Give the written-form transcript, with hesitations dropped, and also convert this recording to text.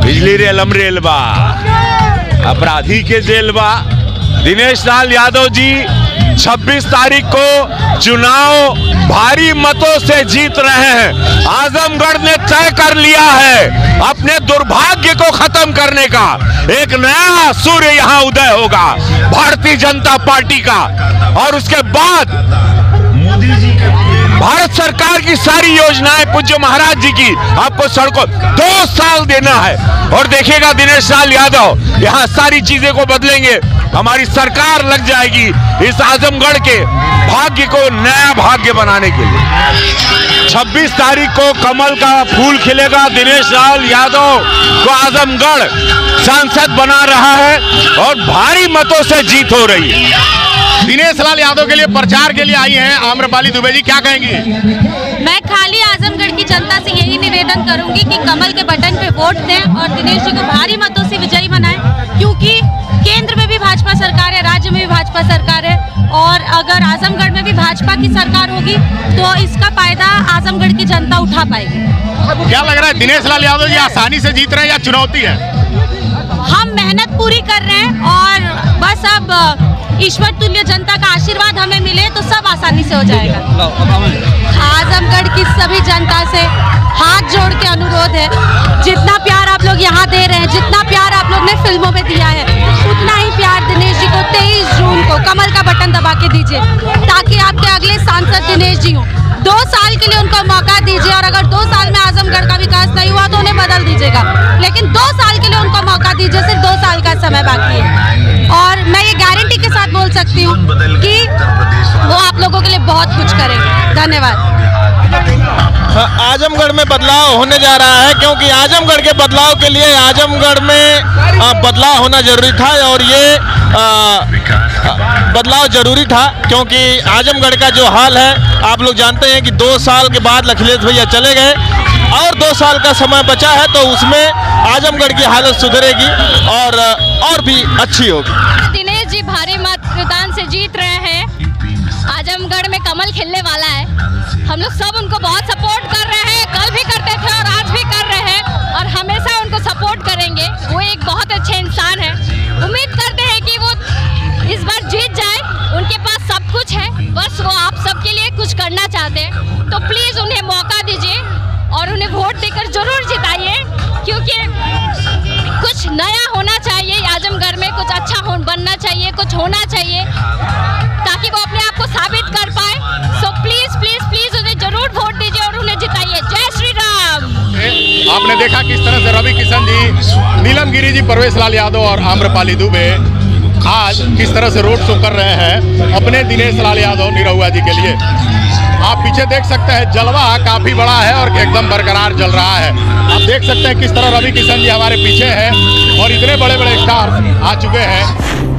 बिजली रेल अमरेल बा, अपराधी के जेल बा। दिनेश लाल यादव जी 26 तारीख को चुनाव भारी मतों से जीत रहे हैं। आजमगढ़ ने तय कर लिया है अपने दुर्भाग्य को खत्म करने का। एक नया सूर्य यहां उदय होगा भारतीय जनता पार्टी का, और उसके बाद मोदी जी के भारत सरकार की सारी योजनाएं पूज्य महाराज जी की आपको सड़कों 2 साल देना है। और देखिएगा दिनेश लाल यादव यहां सारी चीजें को बदलेंगे। हमारी सरकार लग जाएगी इस आजमगढ़ के भाग्य को नया भाग्य बनाने के लिए। 26 तारीख को कमल का फूल खिलेगा। दिनेश लाल यादव को आजमगढ़ सांसद बना रहा है और भारी मतों से जीत हो रही है। दिनेश लाल यादव के लिए प्रचार के लिए आई हैं आम्रपाली दुबे जी, क्या कहेंगी? मैं खाली आजमगढ़ की जनता से यही निवेदन करूंगी कि कमल के बटन पे वोट दें और दिनेश जी को भारी मतों से विजयी बनाएं, क्योंकि केंद्र में भी भाजपा सरकार है, राज्य में भी भाजपा सरकार है, और अगर आजमगढ़ में भी भाजपा की सरकार होगी तो इसका फायदा आजमगढ़ की जनता उठा पाएगी। क्या लग रहा है दिनेश लाल यादव जी आसानी से जीत रहे हैं या चुनौती है? हम मेहनत पूरी कर रहे हैं और बस अब ईश्वर तुल्य जनता का आशीर्वाद हमें मिले तो सब आसानी से हो जाएगा। आजमगढ़ की सभी जनता से हाथ जोड़ के अनुरोध है, जितना प्यार आप लोग यहाँ दे रहे हैं, जितना प्यार आप लोग ने फिल्मों में दिया है, उतना ही प्यार दिनेश जी को 23 जून को कमल का बटन दबा के दीजिए, ताकि आपके अगले सांसद दिनेश जी हों। 2 साल के लिए उनको मौका दीजिए, और अगर 2 साल में आजमगढ़ का विकास नहीं हुआ तो उन्हें बदल दीजिएगा, लेकिन 2 साल के लिए उनको मौका दीजिए। सिर्फ 2 साल का समय बाकी है, और मैं ये गारंटी के साथ बोल सकती हूँ कि वो आप लोगों के लिए बहुत कुछ करेंगे। धन्यवाद। आजमगढ़ में बदलाव होने जा रहा है, क्योंकि आजमगढ़ के बदलाव के लिए आजमगढ़ में बदलाव होना जरूरी था, और ये बदलाव जरूरी था क्योंकि आजमगढ़ का जो हाल है आप लोग जानते हैं कि 2 साल के बाद अखिलेश भैया चले गए और 2 साल का समय बचा है, तो उसमें आजमगढ़ की हालत सुधरेगी और भी अच्छी होगी। दिनेश जी भारी मतदान से जीत रहे हैं। आजमगढ़ में कमल खिलने वाला है। हम लोग सब उनको बहुत सपोर्ट कर रहे हैं, कल भी करते थे और आज भी कर रहे हैं, और हमेशा उनको सपोर्ट करेंगे। वो एक बहुत अच्छे इंसान है। उम्मीद करते हैं कि वो इस बार जीत जाए। उनके पास सब कुछ है, बस वो आप सबके लिए कुछ करना चाहते हैं, तो प्लीज उन्हें मौका दीजिए और उन्हें वोट देकर जरूर जिताइए, क्योंकि कुछ नया होना चाहिए आजमगढ़ में, कुछ अच्छा बनना चाहिए, कुछ होना चाहिए, ताकि वो अपने आप को साबित कर पाए। सो प्लीज प्लीज प्लीज उन्हें जरूर वोट दीजिए और उन्हें जिताइए। जय श्री राम। आपने देखा किस तरह से रवि किशन जी, नीलम गिरी जी, परवेश लाल यादव और आम्रपाली दुबे आज किस तरह से रोड शो कर रहे हैं अपने दिनेश लाल यादव निरहुआ जी के लिए। आप पीछे देख सकते हैं जलवा काफी बड़ा है और एकदम बरकरार चल रहा है। आप देख सकते हैं किस तरह रवि किशन जी हमारे पीछे हैं और इतने बड़े बड़े स्टार आ चुके हैं।